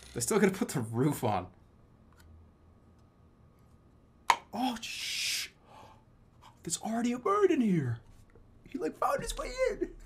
They're still gonna put the roof on. Oh, shh. There's already a bird in here. He, like, found his way in.